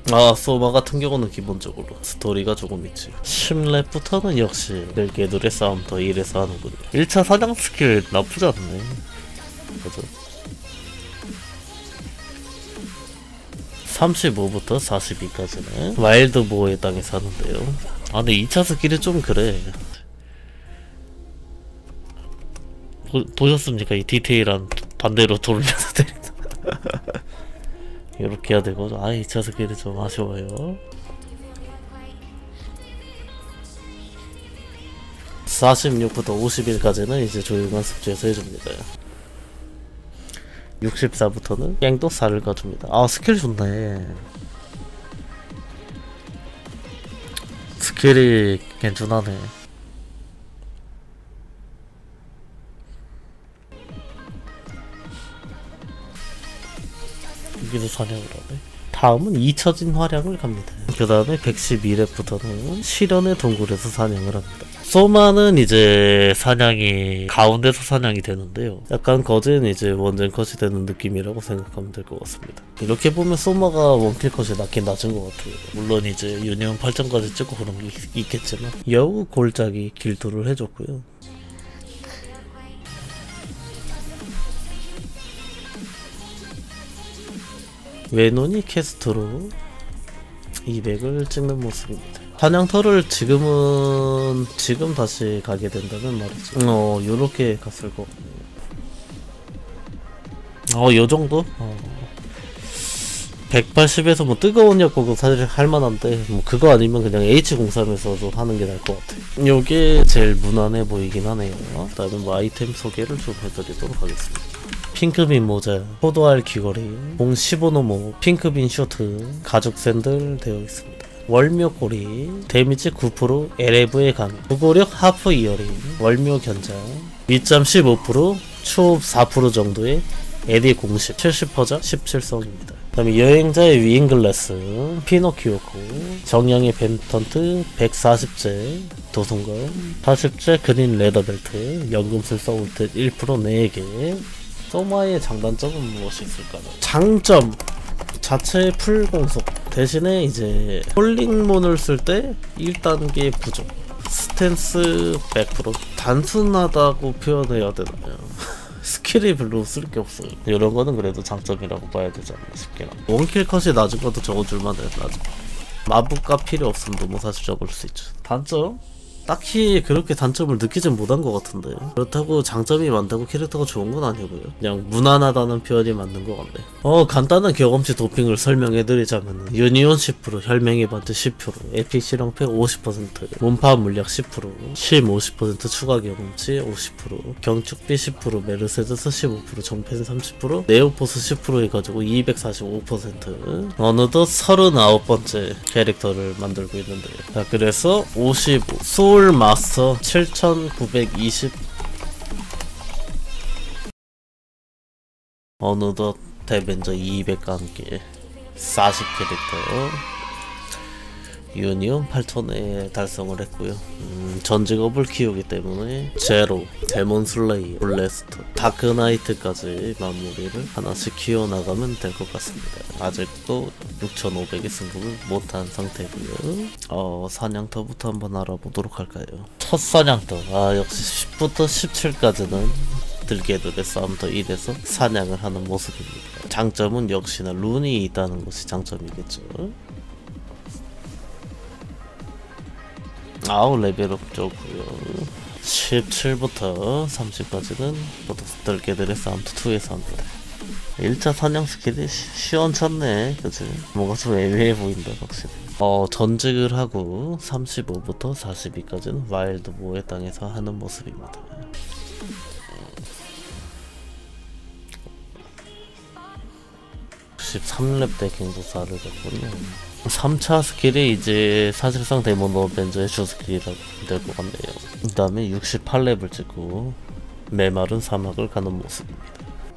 소마 같은 경우는 기본적으로 스토리가 조금 있지. 10렙부터는 역시 넬개들의 싸움 더 1에서 하는군요. 1차 사냥 스킬 나쁘지 않네. 그죠? 35부터 42까지는 와일드보어의 땅에 사는데요. 근데 2차 스킬이 좀 그래. 보셨습니까? 이 디테일한 반대로 돌려서 때린다. 이렇게 해야 되고, 2차 스킬이 좀 아쉬워요. 46부터 51까지는 이제 조용한 습지에서 해줍니다. 64부터는 갱도사를 가줍니다. 스킬 좋네. 스킬이 괜찮하네. 여기서 사냥을 하네. 다음은 잊혀진 활약을 갑니다. 그 다음에 112렙부터는 실현의 동굴에서 사냥을 합니다. 소마는 이제 사냥이 가운데서 사냥이 되는데요. 약간 거제는 이제 원젠 컷이 되는 느낌이라고 생각하면 될 것 같습니다. 이렇게 보면 소마가 원킬 컷이 낮긴 낮은 것 같아요. 물론 이제 유니온 8점까지 찍고 그런 게 있겠지만 여우 골짜기 길도를 해줬고요. 외눈이 캐스트로 200을 찍는 모습입니다. 사냥터를 지금 다시 가게 된다면 말이죠. 요렇게 갔을 것 같네요. 요정도? 180에서 뭐 뜨거운 약국은 사실 할만한데, 뭐 그거 아니면 그냥 H03에서도 하는 게 나을 것 같아. 요게 제일 무난해 보이긴 하네요. 그 다음에 뭐 아이템 소개를 좀 해드리도록 하겠습니다. 핑크빈 모자, 포도알 귀걸이, 공 15노모, 핑크빈 슈트, 가죽 샌들 되어 있습니다. 월묘 꼬리, 데미지 9%, LF의 강, 무고력 하프 이어링, 월묘 견장, 윗잠 15%, 추업 4% 정도의 에디 공식, 70%자 17성입니다. 그 다음에 여행자의 위인글라스, 피노키오코, 정령의 벤턴트, 140제, 도송검, 40제 그린 레더벨트, 연금술 서울텟 1% 4개. 소마의 장단점은 무엇이 있을까요? 장점! 자체 풀공속 대신에 이제 홀링몬을 쓸 때 1단계 부족, 스탠스 100% 단순하다고 표현해야 되나요? 스킬이 별로 쓸 게 없어요. 이런 거는 그래도 장점이라고 봐야 되지 않나 싶긴 하고, 원킬 컷이 낮은 것도 적어줄만 해. 낮은 마법가 필요 없음도 뭐 사실 적을 수 있죠. 단점? 딱히 그렇게 단점을 느끼진 못한 것 같은데, 그렇다고 장점이 많다고 캐릭터가 좋은 건 아니고요. 그냥 무난하다는 표현이 맞는 것 같네. 간단한 경험치 도핑을 설명해드리자면, 유니온 10%, 혈맹의 반트 10%, 에픽 실험팩 50%, 몸파 물약 10%, 심 50% 추가 경험치 50%, 경축비 10%, 메르세데스 15%, 정펜 30%, 네오포스 10% 해가지고 245%. 어느덧 39번째 캐릭터를 만들고 있는데요. 자, 그래서 55 소울 마스터 7920. 어느덧 데벤저 200과 함께 40캐릭터 유니온 8000에 달성을 했고요. 전 직업을 키우기 때문에 제로, 데몬슬레이, 블레스트, 다크나이트까지 마무리를 하나씩 키워나가면 될 것 같습니다. 아직도 6500의 승부를 못한 상태고요. 사냥터부터 한번 알아보도록 할까요? 첫 사냥터, 역시 10부터 17까지는 들개들의 싸움터 1에서 사냥을 하는 모습입니다. 장점은 역시나 룬이 있다는 것이 장점이겠죠. 레벨업 좋고요. 17부터 30까지는 모두 들개들의 싸움터 2에서 합니다. 1차 사냥 스킬이 시원찮네, 그치? 뭔가 좀 애매해 보인다, 확실히. 전직을 하고 35부터 42까지는 와일드보어의 땅에서 하는 모습입니다. 13렙 때 갱도사를 했군요. 3차 스킬이 이제 사실상 데몬 어벤져의 주 스킬이라고 될 것 같네요. 그 다음에 68렙을 찍고 메마른 사막을 가는 모습입니다.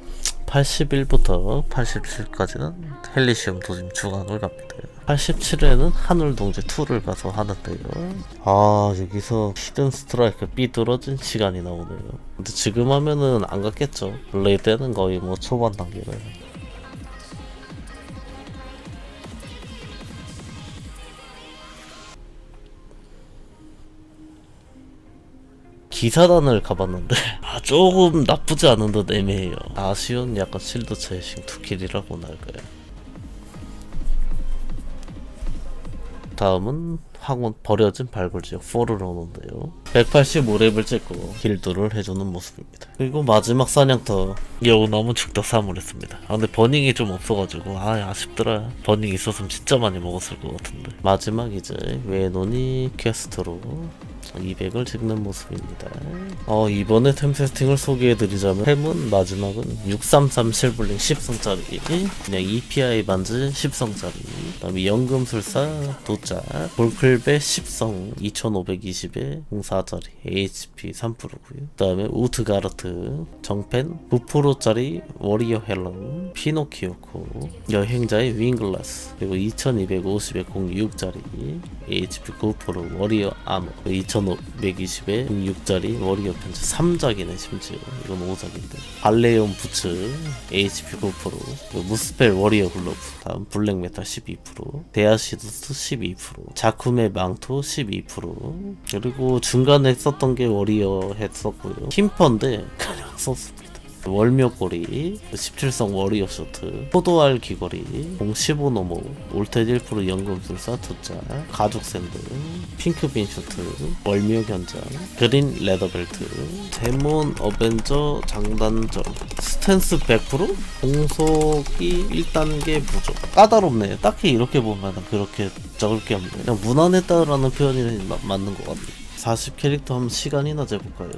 81부터 87까지는 헬리시움 도심 주간을 갑니다. 87회는 하늘동제 2를 가서 하는데요. 여기서 히든 스트라이크 삐뚤어진 시간이 나오네요. 근데 지금 하면은 안 갔겠죠. 블레이 때는 거의 뭐 초반 단계라요. 기사단을 가봤는데 조금 나쁘지 않은 듯 애매해요. 아쉬운 약간 실드 체이싱 2킬이라고나 할까요. 다음은 황혼 버려진 발굴지역 4를 오는데요. 185렙을 찍고 길드를 해주는 모습입니다. 그리고 마지막 사냥터 여우나무 축덕 3을 했습니다. 근데 버닝이 좀 없어가지고 아쉽더라. 버닝 있었으면 진짜 많이 먹었을 것 같은데. 마지막 이제 외노니 퀘스트로 200을 찍는 모습입니다. 이번에 템 세팅을 소개해드리자면 템은 마지막은 633 실블링 10성짜리, 그냥 EPI 반지 10성짜리, 그 다음에 연금술사 도짜 볼클베 10성 2520에 04짜리 HP 3%고요. 그 다음에 우트가르트 정펜 9%짜리 워리어 헬런 피노키오코 여행자의 윙글라스, 그리고 2250에 06짜리 HP 9% 워리어 아머, 2520에 6짜리 워리어 펜츠 3작이네. 심지어 이건 5작인데 발레온 부츠 HP 9%, 무스펠 워리어 글러브, 다음 블랙메탈 12%, 데아시드스 12%, 자쿠메 망토 12%, 그리고 중간에 썼던 게 워리어 했었고요. 팀퍼인데 그냥 썼습니다. 월묘꼬리 17성 워리어 쇼트, 포도알 귀걸이, 공 15노모, 올테 1% 연금술사 2자, 가죽 샌드, 핑크빈 쇼트, 월묘 견장, 그린 레더벨트, 데몬 어벤져 장단점, 스탠스 100%? 공속이 1단계 부족. 까다롭네. 딱히 이렇게 보면 그렇게 적을 게 없네. 그냥 무난했다라는 표현이 맞는 것 같네. 40 캐릭터 하면 시간이나 재볼까요?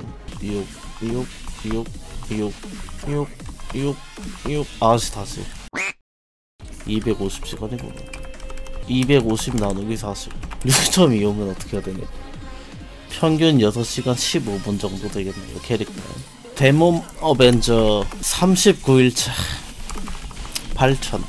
6 다시 250시간이구나. 250 나누기 40 6.25면 어떻게 해야 되냐. 평균 6시간 15분 정도 되겠네요. 캐릭터 데몬 어벤져 39일차 8000.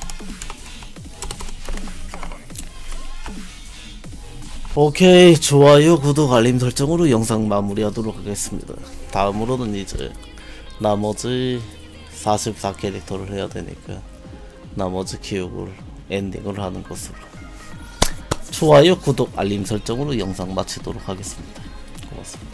오케이, 좋아요 구독 알림 설정으로 영상 마무리하도록 하겠습니다. 다음으로는 이제 나머지 44 캐릭터를 해야 되니까 나머지 기록을 엔딩을 하는 것으로. 좋아요 구독 알림 설정으로 영상 마치도록 하겠습니다. 고맙습니다.